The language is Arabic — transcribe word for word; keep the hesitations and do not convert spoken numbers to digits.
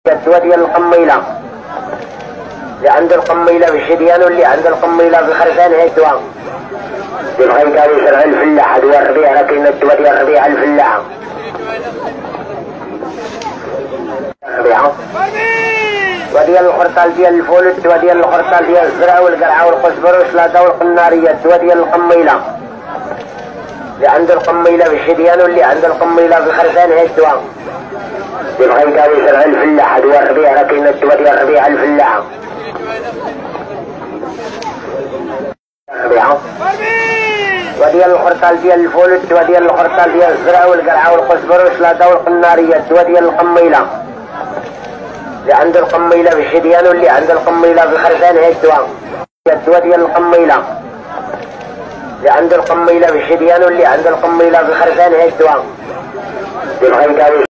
الدواء ديال القميله اللي عند القميله في الشديان واللي عند القميله في خرسان هي الدواء ديال غيكاوي شرع الفلاحه دواء الربيع. راه كاين الدواء ديال الربيع الفلاحه الربيعه وديال الخرطال ديال الفول الدواء ديال الخرطال ديال الزرع والقرعه والقزبر والشلاطه والقناريه الدواء ديال القميله اللي عند القميله في الشديان واللي عند القميله في خرسان هي الدواء ديال غيكاوي شرع الفلاحه دواء الربيع. راه كاين الدواء ديال الربيع الفلاحه الربيعه وديال الخرطال ديال الفول الدواء ديال الخرطال ديال الزرع والقرعه والقزبر والشلاطه والقناريه الدواء ديال القميله اللي عند القميله في الشديان واللي عند القميله في خرسان هي الدواء الدواء ديال القميله اللي عند القميله في الشديان واللي عند القميله في خرسان هي الدواء ديال غيكاوي